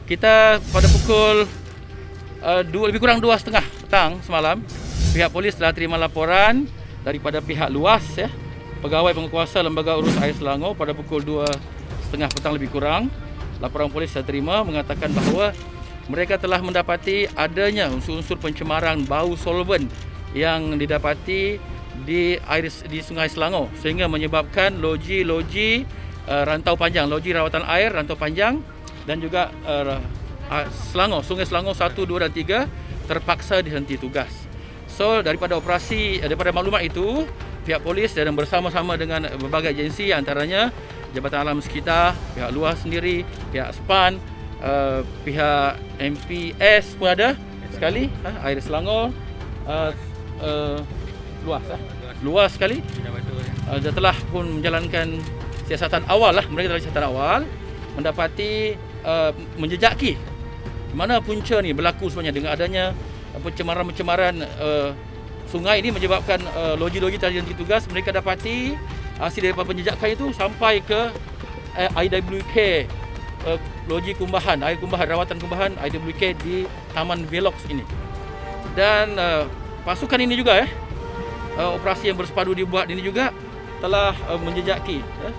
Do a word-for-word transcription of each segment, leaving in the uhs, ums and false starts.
kita pada pukul uh, dua, lebih kurang dua setengah petang semalam, pihak polis telah terima laporan daripada pihak luas ya, pegawai pengukuasa Lembaga Urus Air Selangor pada pukul dua setengah petang lebih kurang. Laporan polis saya terima mengatakan bahawa mereka telah mendapati adanya unsur-unsur pencemaran bau solvent yang didapati di air di Sungai Selangor sehingga menyebabkan loji-loji uh, rantau panjang, loji rawatan air rantau panjang dan juga uh, Selangor, Sungai Selangor satu, dua dan tiga terpaksa dihenti tugas. So daripada operasi, daripada maklumat itu, pihak polis dan bersama-sama dengan berbagai agensi antaranya Jabatan Alam Sekitar, pihak luar sendiri, pihak SPAN, uh, pihak M P S pun ada sekali, uh, Air Selangor, uh, uh, luas, uh, luas sekali. Uh, dia telah pun menjalankan siasatan awal lah, mereka telah siasatan awal mendapati uh, menjejaki mana punca ni berlaku sebenarnya dengan adanya pencemaran-pencemaran uh, sungai ini menyebabkan uh, loji-loji terhenti tugas. Mereka dapati hasil daripada penjejakan itu sampai ke uh, I W K, uh, loji kumbahan, air kumbahan, rawatan kumbahan I W K di Taman Velox ini. Dan uh, pasukan ini juga eh, uh, operasi yang bersepadu dibuat ini juga telah uh, menjejaki eh,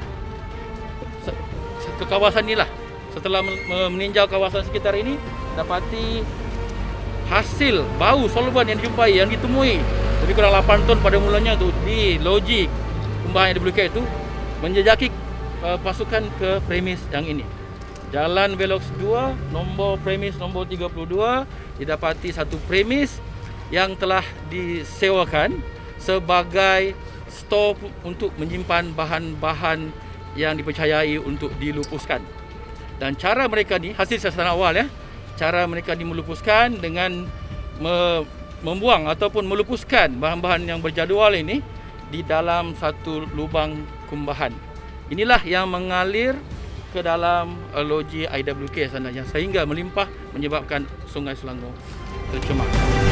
ke kawasan inilah. Setelah meninjau kawasan sekitar ini, dapati hasil bau solvent yang dijumpai, yang ditemui lebih kurang lapan ton pada mulanya tu di loji kumbahan I W K itu menjejaki uh, pasukan ke premis yang ini. Jalan Velox dua, nombor premis nombor tiga puluh dua, didapati satu premis yang telah disewakan sebagai stor untuk menyimpan bahan-bahan yang dipercayai untuk dilupuskan. Dan cara mereka ni, hasil siasatan awal ya, cara mereka ni melupuskan dengan me membuang ataupun melupuskan bahan-bahan yang berjadual ini di dalam satu lubang kumbahan. Inilah yang mengalir ke dalam uh, loji I W K sebenarnya sehingga melimpah menyebabkan Sungai Selangor tercemar.